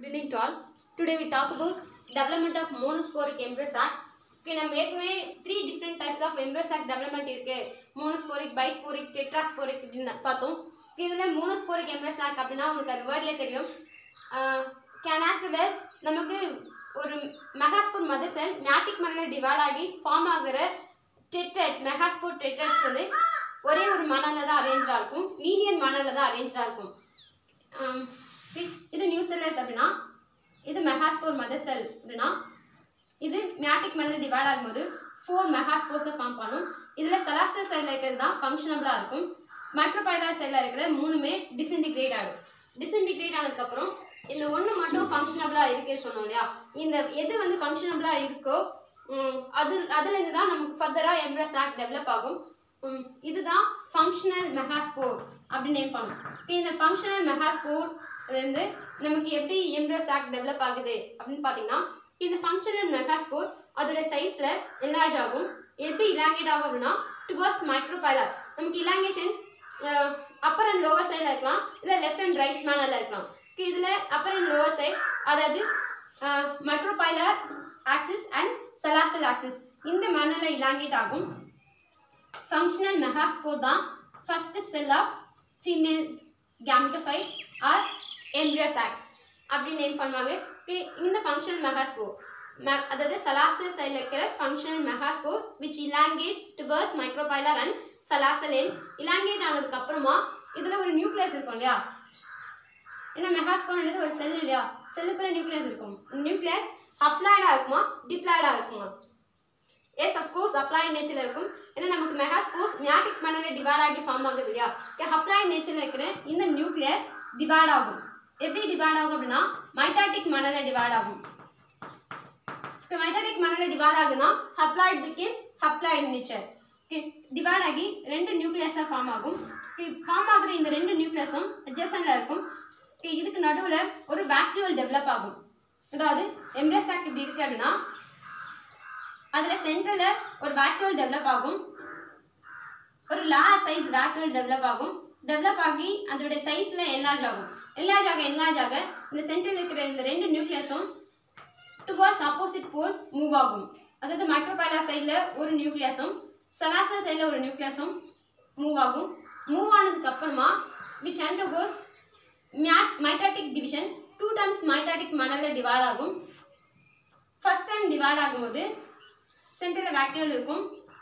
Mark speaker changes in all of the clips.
Speaker 1: Good evening to all. Today we talk about development of monosporic embryo sac. Okay, நம்ம ஏற்கனவே 3 different types of embryo sac development இருக்கு. monosporic, bisporic, tetrasporic ன்னு பார்த்தோம். இதுல monosporic embryo sac அப்படினா உங்களுக்கு அது வேர்ட்லயே தெரியும். Can as well as நமக்கு ஒரு மெகாஸ்போர் மதர் செல் மியாட்டிக் மணல்ல டிவைட் ஆகி ஃபார்ம் ஆகுற டெட்ராய்ட்ஸ் மெகாஸ்போர் டெட்ராய்ட்ஸ் வந்து ஒரே ஒரு மணல்ல தான் அரேஞ்ச்டா இருக்கும். லீனியர் மணல்ல தான் அரேஞ்ச்டா இருக்கும். இது நியூசெல்லஸ் அப்படினா இது மெகாஸ்போர் மதர் செல் அப்படினா இது மியாட்டிக் மணல்ல டிவைட் ஆகும்போது 4 மெகாஸ்போர்ஸ் ஃபார்ம் பண்ணும். இதுல சலாசல் செல்ல இருக்கிறது தான் ஃபங்க்ஷனபிளா இருக்கும். மைக்ரோபைலர் செல்ல இருக்கிற மூணுமே டிஸ்இன்டிகிரேட் ஆகும். டிஸ்இன்டிகிரேட் ஆனதுக்கு அப்புறம் இந்த ஒன்று மட்டும் ஃபங்க்ஷனபிளா இருக்கே சொன்னோம் இல்லையா, இந்த எது வந்து ஃபங்க்ஷனபிளா இருக்கோ அதுலேருந்து தான் நமக்கு ஃபர்தராக எம்ப்ரியோ சாக் டெவலப் ஆகும். இதுதான் ஃபங்க்ஷனல் மெகாஸ்போர் அப்படின்னு நேம் பண்ணும். இந்த ஃபங்க்ஷனல் மெகாஸ்போர்லேருந்து நமக்கு எப்படி எம்ப்ரியோ சாக் டெவலப் ஆகுது அப்படின்னு பார்த்தீங்கன்னா, இந்த ஃபங்க்ஷனல் மெகாஸ்போர் அதோட சைஸில் என்லார்ஜ் ஆகும். எப்படி இலாங்கேட் ஆகும் அப்படின்னா டுவர்ட்ஸ் மைக்ரோபைலர். நமக்கு இலாங்கேஷன் அப்பர் அண்ட் லோவர் சைடில் இருக்கலாம், இல்லை லெஃப்ட் அண்ட் ரைட் மேனரில் இருக்கலாம். இதில் அப்பர் அண்ட் லோவர் சைட் அதாவது micropylar axis and chalazal axis இந்த மேனரில் இலாங்கேட் ஆகும். ஃபங்க்ஷனல் மெகாஸ்போர் தான் first cell of female gametophyte or embryo sac அப்படின்னு நேம் பண்ணுவாங்க. இந்த ஃபங்க்ஷனல் மெகாஸ்போர் அதாவது சலாசல் சைடில் இருக்கிற functional megaspore which elongate towards micropylar and chalazal end. Elongate ஆனதுக்கு அப்புறமா இதில் ஒரு நியூக்ளியஸ் இருக்கும் இல்லையா, ஏன்னா மெகாஸ்போர்ன்றது ஒரு செல் இல்லையா, செல்லுக்குள்ள நியூக்ளியஸ் இருக்கும். நியூக்ளியஸ் அப்ளைடாக இருக்குமா டிப்ளாய்டாக இருக்குமா? எஸ் அஃப்கோர்ஸ் அப்ளைட் நேச்சரில் இருக்கும். ஏன்னா நமக்கு மெகாஸ்போர்ஸ் மியாட்டிக் மணலில் டிவைட் ஆகி ஃபார்ம் ஆகுது இல்லையா. அப்ளைட் நேச்சரில் இருக்கிற இந்த நியூக்ளியஸ் டிவைட் ஆகும். எப்படி டிவைட் ஆகும் அப்படின்னா மைட்டாட்டிக் மணலில் டிவைட் ஆகும். மைட்டாட்டிக் மணலில் டிவைட் ஆகுதுன்னா haploid became haploid nature. Divide ஆகி 2 நியூக்ளியஸாக ஃபார்ம் ஆகும். ஃபார்ம் ஆகுற இந்த 2 நியூக்ளியஸும் அட்ஜசன்ட்ல இருக்கும். இதுக்கு நடுவில் ஒரு வேக்யூல் டெவலப் ஆகும். அதாவது எம்ப்ரியோ சாக் இப்படி இருக்கு அப்படின்னா அதில் சென்டரில் ஒரு வேக்யூல் டெவலப் ஆகும். ஒரு லார்ஜ் சைஸ் வேக்யூல் டெவலப் ஆகும். டெவலப் ஆகி அதோடைய சைஸில் என்லார்ஜ் ஆகும். என்லார்ஜ் ஆக இந்த சென்டரில் இருக்கிற இந்த 2 நியூக்ளியஸும் டுவர்ட்ஸ் ஆப்போசிட் போல் மூவ் ஆகும். அதாவது மைக்ரோபைலர் சைடில் ஒரு நியூக்ளியஸும் சலாசல் சைடில் ஒரு நியூக்ளியஸும் மூவ் ஆகும். மூவ் ஆனதுக்கு அப்புறமா which undergoes mitotic division 2 times mitotic மணலில் டிவைட் ஆகும். ஃபர்ஸ்ட் டைம் டிவைட் ஆகும்போது சென்டரில் வேக்யூல் இருக்கும்.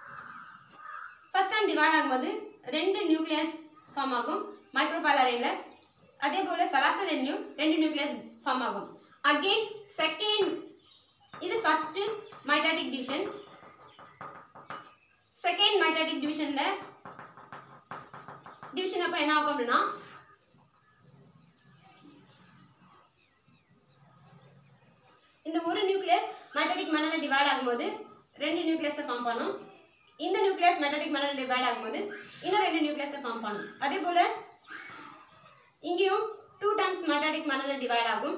Speaker 1: ஃபர்ஸ்ட் டைம் டிவைட் ஆகும்போது 2 நியூக்ளியஸ் ஃபார்ம் ஆகும் மைக்ரோபைலர் எண்ணில். அதே போல் சலாசல் எண்ணிலும் 2 நியூக்ளியஸ் ஃபார்ம் ஆகும். அகெயின் செகண்ட் இது first mitotic division. Second mitotic டிவிஷனில் டிவிஷன் அப்போ என்ன ஆகும் அப்படின்னா இந்த ஒரு நியூக்ளியஸ் மைட்டாட்டிக் மணலில் டிவைட் ஆகும்போது 2 நியூக்ளியஸை ஃபார்ம் பண்ணும். இந்த நியூக்ளியஸ் மைட்டாட்டிக் மணலில் டிவைட் ஆகும்போது இன்னும் 2 நியூக்ளியஸை ஃபார்ம் பண்ணும். அதே போல் இங்கேயும் 2 times மைட்டாட்டிக் மணலில் டிவைட் ஆகும்.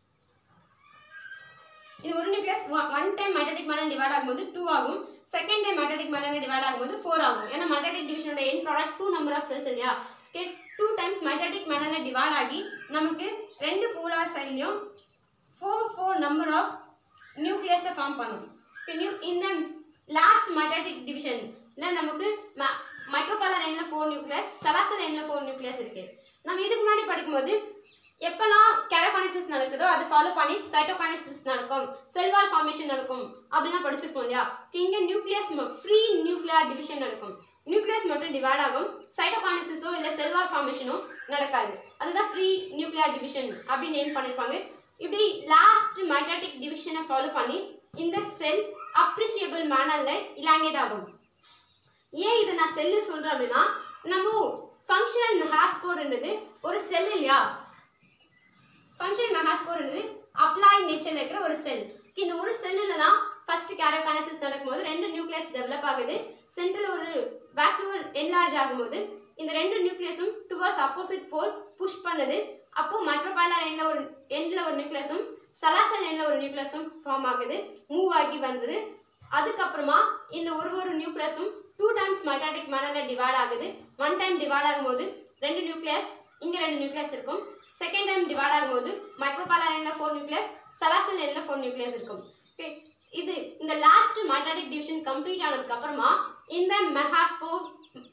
Speaker 1: இது ஒரு nucleus 1 time mitotic manner divide ஆகும்போது 2 ஆகும். செகண்ட் டைம் மைட்டாட்டிக் மணலில் டிவைட் ஆகும்போது 4 ஆகும். ஏன்னா மைட்டாட்டிக் டிவிஷனோட end product 2 number of cells இல்லையா. 2 times மைட்டாட்டிக் மணலில் டிவைட் ஆகி நமக்கு 2 போலார் சைட்லையும் 4 நம்பர் ஆஃப் நியூக்ளியஸை ஃபார்ம் பண்ணும். இந்த லாஸ்ட் மைட்டாட்டிக் டிவிஷன்ல நமக்கு மைக்ரோபைலர் எண்ணில் 4 நியூக்ளியஸ் சலாசல் எண்ணில் 4 நியூக்ளியஸ் இருக்கு. நம்ம இதுக்கு முன்னாடி படிக்கும்போது எப்பெல்லாம் கேரோகைனசிஸ் நடக்குதோ அதை ஃபாலோ பண்ணி சைட்டோகைனசிஸ் நடக்கும், செல்வால் ஃபார்மேஷன் நடக்கும் அப்படிலாம் படிச்சிருப்போம் இல்லையா. இங்கே நியூக்ளியஸ் ஃப்ரீ நியூக்ளியர் டிவிஷன் நடக்கும். நியூக்ளியஸ் மட்டும் டிவைட் ஆகும். சைட்டோகைனசிஸோ இல்லை செல்வால் ஃபார்மேஷனோ நடக்காது. அதுதான் ஃப்ரீ நியூக்ளியர் டிவிஷன் அப்படின்னு நேம் பண்ணியிருப்பாங்க. இப்படி லாஸ்ட் மைட்டாட்டிக் டிவிஷனை ஃபாலோ பண்ணி இந்த செல் அப்ரிஷியபிள் மேனரில் இலாங்கேட் ஆகும். ஏன் இதை நான் செல்லு சொல்கிறேன் அப்படின்னா நம்ம ஃபங்க்ஷனல் மெகாஸ்போர்ன்றது ஒரு செல் இல்லையா. ஃபங்க்ஷனல் மெகாஸ்போர்ன்றது அப்ளைட் நேச்சரில் இருக்கிற ஒரு செல். இந்த ஒரு செல்லில் தான் ஃபர்ஸ்ட் கேரோகைனசிஸ் நடக்கும்போது 2 நியூக்ளியஸ் டெவலப் ஆகுது. சென்டரில் ஒரு வேக்யூல் என்லார்ஜ் ஆகும்போது இந்த 2 நியூக்ளியஸும் டுவர்ட்ஸ் ஆப்போசிட் போல் புஷ் பண்ணுது. அப்போ மைக்ரோபைலர் எண்ணில் ஒரு நியூக்ளியஸும் சலாசல் எண்ணில் ஒரு நியூக்ளியஸும் ஃபார்ம் ஆகுது, மூவ் ஆகி வந்துது. அதுக்கப்புறமா இந்த ஒரு நியூக்ளியஸும் 2 times மைட்டாட்டிக் மணலில் டிவைட் ஆகுது. 1 time டிவைட் ஆகும்போது 2 நியூக்ளியஸ் இங்கே 2 நியூக்ளியஸ் இருக்கும். செகண்ட் டைம் டிவைட் ஆகும்போது மைக்ரோபாய்லர் என்ன 4 நியூக்ளியஸ், சலாசல் என்ன 4 நியூக்ளியஸ் இருக்கும். ஓகே, இது இந்த லாஸ்ட் மைட்டாடிக் டிவிஷன் கம்ப்ளீட் ஆனதுக்கு அப்புறமா இந்த மெகாஸ்போர்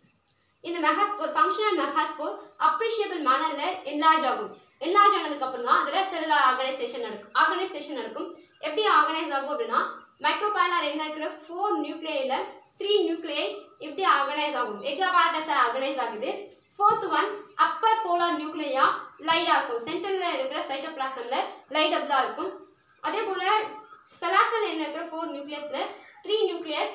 Speaker 1: ஃபங்க்ஷனல் மெகாஸ்போர் அப்ரிஷியபிள் மேனர்ல என்லார்ஜ் ஆகும். என்லார்ஜ் ஆனதுக்கு அப்புறம் தான் அதில் செல்லுலார் ஆர்கனைசேஷன் நடக்கும். எப்படி ஆர்கனைஸ் ஆகும் அப்படின்னா மைக்ரோபாய்லர் என்ன இருக்கிற 4 நியூக்ளியில 3 நியூக்ளியை எப்படி ஆர்கனைஸ் ஆகும், எகாபார்டஸா ஆர்கனைஸ் ஆகுது. Fourth one upper polar nuclei லைடா இருக்கும். சென்டர்ல இருக்கிற சைட்டோபிளாசம்ல லைடப்லா இருக்கும். அதே போல சலாசல் என்ன இருக்கிற 4 நியூக்ளியஸ்ல 3 நியூக்ளியஸ்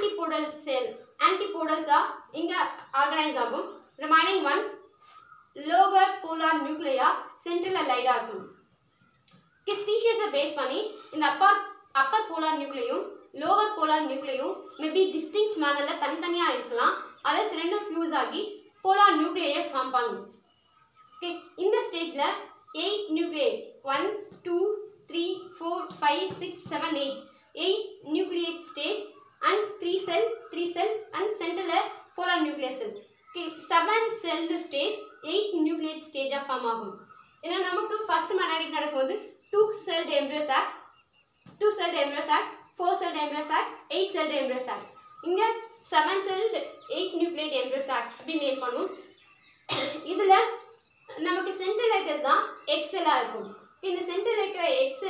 Speaker 1: ஆன்டிபோடல்ஸா இங்க ஆர்கனைஸ் ஆகும். Remaining one lower polar nuclei சென்டர்ல லைடா இருக்கும். ஸ்பீஷியஸை பேஸ் பண்ணி இந்த அப்பர் போலார் நியூக்ளியும் லோவர் போலார் நியூக்ளியும் மேபி டிஸ்டிங்க்ட் மேனர்ல தனித்தனியா இருக்கலாம். அதில் ரெண்டும் ஃபியூஸ் ஆகி போலார் நியூக்ளியை ஃபார்ம் பண்ணும். ஓகே, இந்த ஸ்டேஜ்ல 8 nuclei 1 2 3 4 5 6 7 8 nucleate stage and 3 cell and சென்டர்ல polar nucleus cell. Okay, 7 cell stage 8 nucleate ஸ்டேஜா ஃபார்ம் ஆகும். ஏன்னா நமக்கு ஃபர்ஸ்ட் மைட்டாடிக் நடக்கும்போது 2 celled embryo sac 4 celled embryo sac 8 celled embryo sac. இங்க 7 செல்ட் 8 நியூக்ளியேட் எம்ப்ரியோ சாக் அப்படின்னு நேம் பண்ணுவோம். இதுல நமக்கு சென்டர்ல இருக்கிறது தான் எக்ஸெல்லா இருக்கும். இந்த சென்டர்ல இருக்கிற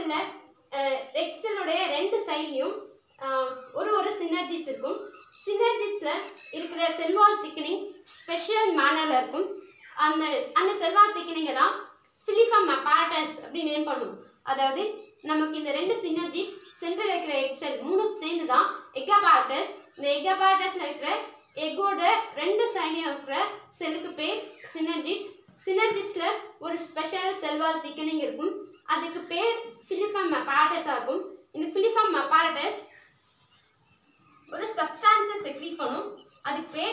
Speaker 1: எக்ஸெல்லுடைய 2 சைட்லையும் ஒரு சினர்ஜிட்ஸ் இருக்கும். சினர்ஜிட்ஸ்ல இருக்கிற செல்வால் திக்கனிங் ஸ்பெஷல் மேனர்ல இருக்கும். அந்த செல்வால் திக்கனிங்கை தான் ஃபிலிஃபார்ம் apparatus அப்படி நேம் பண்ணுவோம். அதாவது நமக்கு இந்த 2 சினர்ஜிட்ஸ் சென்டர்ல இருக்கிற எக்ஸெல் 3 சேர்ந்து தான் எகாபார்டஸ். இந்த எகாபார்டஸ்ல இருக்கிற எக்கோட 2 சைட்லையும் இருக்கிற செல்லுக்கு பேர் சினர்ஜிட்ஸ். சினர்ஜிட்ஸ்ல ஒரு ஸ்பெஷல் செல்வால் திக்கனிங் இருக்கும். அதுக்கு பேர் ஃபிலிஃபார்ம் apparatus இருக்கும். இந்த ஃபிலிஃபார்ம் apparatus ஒரு சப்ஸ்டான்ஸை செக்ரீட் பண்ணும். அதுக்கு பேர்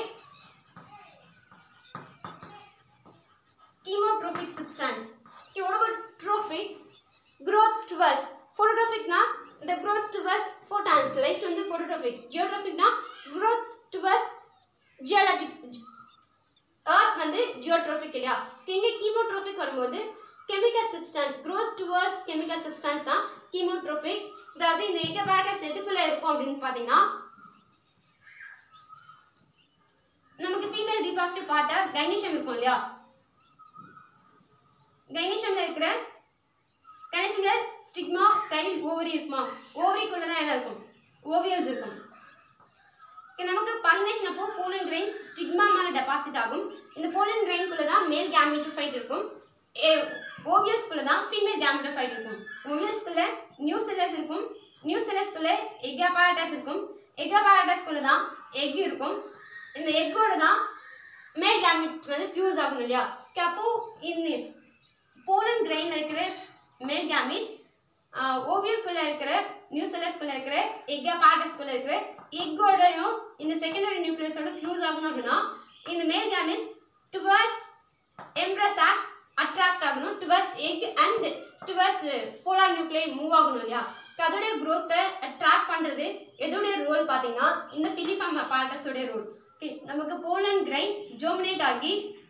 Speaker 1: chemotrophic substance. Okay, what about trophic? Growth towards phototrophic na the growth towards photons, light வந்து phototrophic. Geotrophic na growth towards geologic. earth வந்து geotrophic இல்லையா. இங்க chemotrophic வரும்போது chemical substance, growth towards chemical substance தான் chemotrophic. அதாவது இந்த எகாபார்டஸ் எதுக்குள்ள இருக்கும் அப்படின்னு பார்த்தீங்கன்னா நமக்கு ஃபீமேல் ரீப்ராக்டிவ் பார்ட்டா கைனீஷியம் இருக்கும் இல்லையா. கைனீஷியம்ல ஸ்டிக்மா ஸ்டைல் ஓவரி இருக்குமா. ஓவரிக்குள்ள தான் என்ன இருக்கும், ஓவியல்ஸ் இருக்கும். நமக்கு பாலினேஷன் அப்போ போலன் கிரெயின்ஸ் ஸ்டிக்மா மேல டெபாசிட் ஆகும். இந்த போலன் கிரெயின்குள்ள தான் மேல் கேமெட்டோஃபைட் இருக்கும். ஓவியல்ஸ்குள்ள தான் ஃபீமேல் கேமெட்டோஃபைட் இருக்கும். ஓவியல்ஸ்குள்ள நியூசெல்லஸ் இருக்கும். நியூசெல்லஸ்குள்ள எகாபார்டஸ் இருக்கும். எகாபார்டஸ்குள்ள தான் எக் இருக்கும். இந்த எக்கோட தான் மேல் கேமெட் வந்து ஃபியூஸ் ஆகும் இல்லையா. அப்போ இந்த போலன் கிரெயின் இருக்கிற மேல் கேமெட் ஓவியல்குள்ள இருக்கிற நியூசெல்லஸ்குள்ள இருக்கிற எகாபார்டஸ்குள்ள இருக்கிற எக்கோடையும் இந்த செகண்டரி நியூக்ளியஸோட ஃபியூஸ் ஆகணும் அப்படின்னா இந்த male gametes towards embryo sac attract ஆகணும். Towards egg and towards polar nuclei move ஆகணும் இல்லையா. அதோடைய growth-ஐ அட்ராக்ட் பண்றது எதோடைய ரோல் பார்த்தீங்கன்னா இந்த ஃபிலிஃபார்ம் apparatus-ஓட ரோல். ஓகே, நமக்கு போலன் கிரைன் ஜெர்மினேட் ஆகி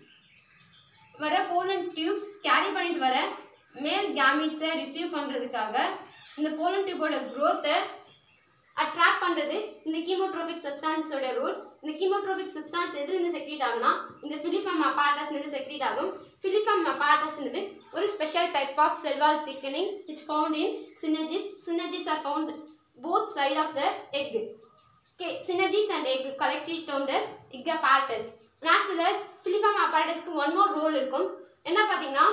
Speaker 1: வர போலன் டியூப்ஸ் கேரி பண்ணிட்டு வர மேல் கேமெட்ஸை ரிசீவ் பண்ணுறதுக்காக இந்த போலன் டியூபோட growth-ஐ அட்ராக்ட் பண்ணுறது இந்த கீமோட்ரோபிக் சப்ஸ்டான்ஸோட ரோல். இந்த கீமோட்ரோபிக் சப்ஸ்டான்ஸ் எதுலேருந்து செக்ரீட் ஆகுனா இந்த ஃபிலிஃபார்ம் apparatus-லேருந்து செக்ரீட் ஆகும். ஃபிலிஃபார்ம் apparatus-ன்றது ஒரு special type of cell wall thickening which found in synergids. Synergids are found both side of the egg. Okay, synergids and egg collectively termed as egg apparatus. As well as filiform apparatus-க்கு one more role இருக்கும். என்ன பார்த்தீங்கன்னா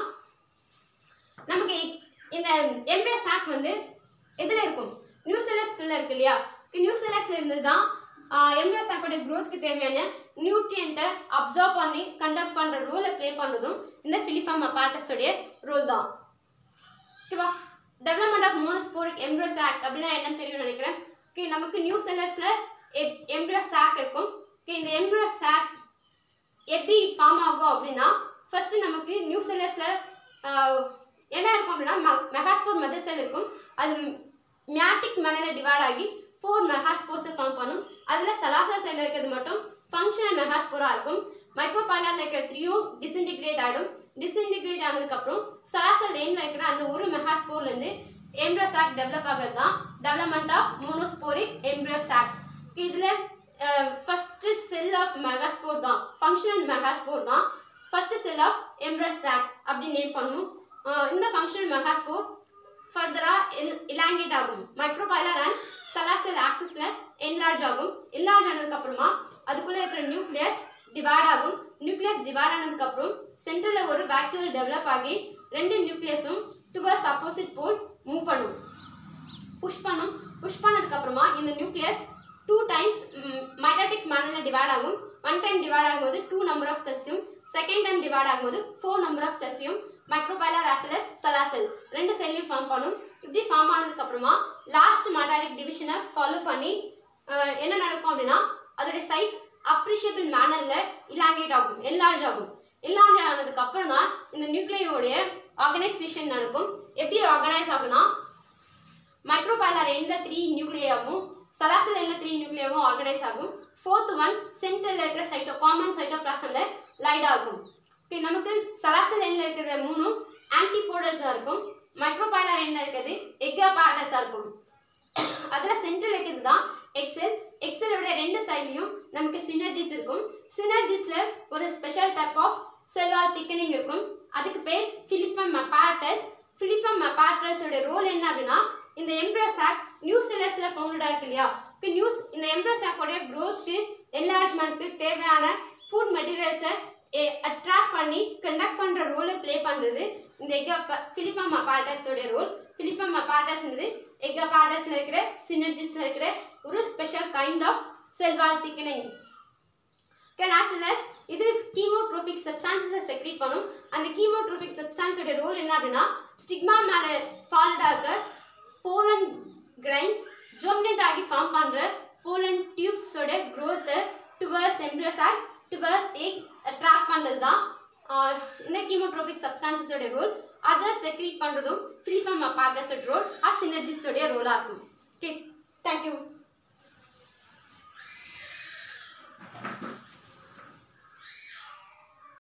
Speaker 1: நமக்கு இந்த embryo chalk வந்து எதுல இருக்கும், நியூசெல்லஸ்ல இருக்கு இல்லையா. நியூசெல்லஸ்ல இருந்து தான் எம்ப்ரியோ சாக்கோட growth-க்கு தேவையான நியூட்ரியன்ட்டை அப்சர்வ் பண்ணி கண்டக்ட் பண்ற ரோலை ப்ளே பண்றதும் இந்த filiform apparatus-உடைய ரோல் தான். ஓகேவா. Development of monosporic embryo sac அப்படின்னா என்ன தெரியும்னு நினைக்கிறேன். ஓகே, நமக்கு நியூசெல்லஸ்ல எம்ப்ரியோ சாக் இருக்கும். ஓகே, இந்த எம்ப்ரியோ சாக் எப்படி ஃபார்ம் ஆகும் அப்படின்னா ஃபர்ஸ்ட் நமக்கு நியூசெல்லஸ்ல என்ன இருக்கும் அப்படின்னா மெகாஸ்போர் மதர் செல் இருக்கும். அது மியாட்டிக் மேனர்ல டிவைட் ஆகி 4 மெகாஸ்போர்ஸை ஃபார்ம் பண்ணும். அதில் சலாசல் செல்ல இருக்கிறது மட்டும் ஃபங்க்ஷனல் மெகாஸ்போரா இருக்கும். மைக்ரோபாய்லர்ல இருக்கிற 3யும் டிஸ்இன்டிகிரேட் ஆகிடும். டிஸ்இன்டிகிரேட் ஆனதுக்கப்புறம் சராசரி லைனில் இருக்கிற அந்த ஒரு மெகாஸ்போர்லேருந்து எம்ப்ரியோ சாக் டெவலப் ஆகிறது தான் development of monosporic embryo sac. இதில் ஃபஸ்ட்டு செல் ஆஃப் மெகாஸ்போர் தான் ஃபங்க்ஷனல் மெகாஸ்போர் தான் first cell of embryo sac அப்படி நேம் பண்ணுவோம். இந்த ஃபங்க்ஷனல் மெகாஸ்போர் ஃபர்தராக இலாங்கேட் ஆகும். மைக்ரோபைலர் அண்ட் சராசரி ஆக்சிஸில் என்லார்ஜ் ஆகும். என்லார்ஜ் ஆனதுக்கப்புறமா அதுக்குள்ளே இருக்கிற நியூக்ளியஸ் டிவைட் ஆகும். நியூக்ளியஸ் டிவைட் ஆனதுக்கப்புறம் சென்டரில் ஒரு வேக்யூல் டெவலப் ஆகி ரெண்டு நியூக்ளியஸும் டுவர்ட்ஸ் ஆப்போசிட் போல் மூவ் பண்ணும், புஷ் பண்ணதுக்கப்புறமா இந்த நியூக்ளியஸ் 2 times மைட்டாட்டிக் மேனரில் டிவைட் ஆகும். 1 time டிவைட் ஆகும்போது 2 number of செல்ஸையும், செகண்ட் டைம் டிவைட் ஆகும்போது 4 number of செல்ஸையும் micropylar as well as chalazal ரெண்டு செல்லையும் ஃபார்ம் பண்ணும். இப்படி ஃபார்ம் ஆனதுக்கப்புறமா லாஸ்ட் மைட்டாட்டிக் டிவிஷனை ஃபாலோ பண்ணி என்ன நடக்கும் அப்படின்னா அதோடைய சைஸ் அப்ரிஷியபிள் மேனரில் இலாங்கேட் ஆகும், என்லார்ஜ் ஆகும். என்லார்ஜ் ஆனதுக்கப்புறம் தான் இந்த நியூக்ளியோடைய ஆர்கனைசேஷன் நடக்கும். எப்படி ஆர்கனைஸ் ஆகுனா மைக்ரோபைலர் எண்டில் 3 நியூக்ளியாவும் சலாசல் எண்டில் 3 நியூக்ளியாவும் ஆர்கனைஸ் ஆகும். 4th one சென்டரில் இருக்கிற காமன் சைட்டோபிளாசமில் லைட் ஆகும். ஓகே, நமக்கு சலாசல் எண்டில் இருக்கிற 3 ஆன்டிபோடல்ஸாக இருக்கும். மைக்ரோபைலர் எண்டில் இருக்கிறது எக்ஸாபார்டஸாக இருக்கும். அதில் சென்டரில் இருக்கிறது தான் எக்ஸெல். எக்ஸெலோட ரெண்டு சைட்லையும் நமக்கு சினர்ஜிஸ் இருக்கும். சினர்ஜிஸில் ஒரு special type of cell wall thickening இருக்கும். அதுக்கு பேர் ஃபிலிஃபம் அப்பார்டஸ். ஃபிலிஃபம் அப்பார்டஸோட ரோல் என்ன அப்படின்னா இந்த எம்ப்ரியோ சாக் நியூ செல்லர்ஸில் ஃபவுண்டடாக இருக்கு இல்லையா, இந்த எம்ப்ரியோ சாக்கோடைய க்ரோத்துக்கு என்லார்ஜ்மெண்ட்டுக்கு தேவையான ஃபுட் மெட்டீரியல்ஸை அட்ராக்ட் பண்ணி கண்டக்ட் பண்ணுற ரோலை ப்ளே பண்ணுறது இந்த ஃபிலிஃபம் அப்பார்டஸோட ரோல். ஃபிலிஃபம் அப்பார்டஸ்ன்றது எக்ஸாபார்டஸில் இருக்கிற சினர்ஜிஸில் இருக்கிற ஒரு special kind of cell wall thickening. இது கீமோட்ரோபிக் சப்ஸ்டான்ஸை செக்ரீட் பண்ணும். அந்த கீமோட்ரோபிக் சப்ஸ்டான்ஸோட ரோல் என்ன அப்படின்னா ஸ்டிக்மா மேலே ஃபால்டாக இருக்க போலன் கிரைன்ஸ் ஜோமினேட் ஆகி ஃபார்ம் பண்ணுற போலன் டியூப்ஸோட க்ரோத்தை towards embryo sac towards egg attract பண்ணுறது தான் இந்த கீமோட்ரோபிக் சப்ஸ்டான்ஸஸோட ரோல். அதை செக்ரீட் பண்ணுறதும் ஃபிலிஃபம் அப்பார்டஸோட ரோல் சினர்ஜிஸோடைய ரோலாக இருக்கும். Okay, thank you.